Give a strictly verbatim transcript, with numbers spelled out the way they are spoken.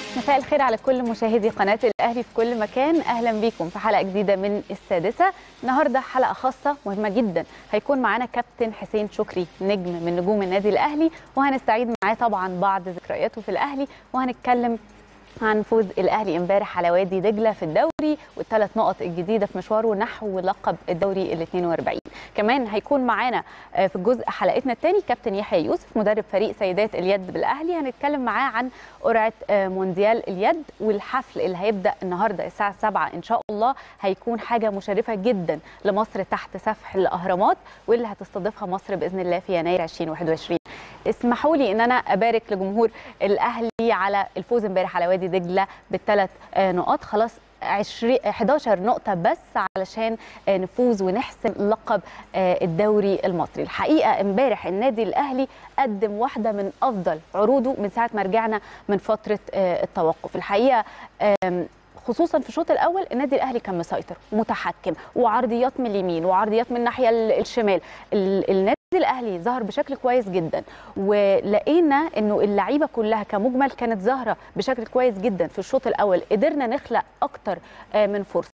مساء الخير على كل مشاهدي قناة الأهلي في كل مكان. أهلا بيكم في حلقة جديدة من السادسة. النهاردة حلقة خاصة مهمة جدا، هيكون معانا كابتن حسين شكري نجم من نجوم النادي الأهلي، وهنستعيد معاه طبعا بعض ذكرياته في الأهلي، وهنتكلم عن فوز الأهلي امبارح على وادي دجلة في الدوري والثلاث نقط الجديدة في مشواره نحو لقب الدوري ال اثنين وأربعين. كمان هيكون معانا في الجزء حلقتنا الثاني كابتن يحيى يوسف مدرب فريق سيدات اليد بالأهلي، هنتكلم معاه عن قرعة مونديال اليد والحفل اللي هيبدأ النهارده الساعة سبعة إن شاء الله. هيكون حاجة مشرفة جدا لمصر تحت سفح الأهرامات، واللي هتستضيفها مصر بإذن الله في يناير ألفين وواحد وعشرين. اسمحوا لي ان انا ابارك لجمهور الاهلي على الفوز امبارح على وادي دجله بالثلاث نقاط، خلاص عشرين حداشر نقطه بس علشان نفوز ونحسم لقب الدوري المصري. الحقيقه امبارح النادي الاهلي قدم واحده من افضل عروضه من ساعه ما رجعنا من فتره التوقف. الحقيقه خصوصا في الشوط الاول النادي الاهلي كان مسيطر ومتحكم، وعرضيات من اليمين وعرضيات من الناحيه الشمال. النادي الاهلي ظهر بشكل كويس جدا، ولقينا انه اللعيبه كلها كمجمل كانت ظاهره بشكل كويس جدا في الشوط الاول. قدرنا نخلق اكتر من فرصه،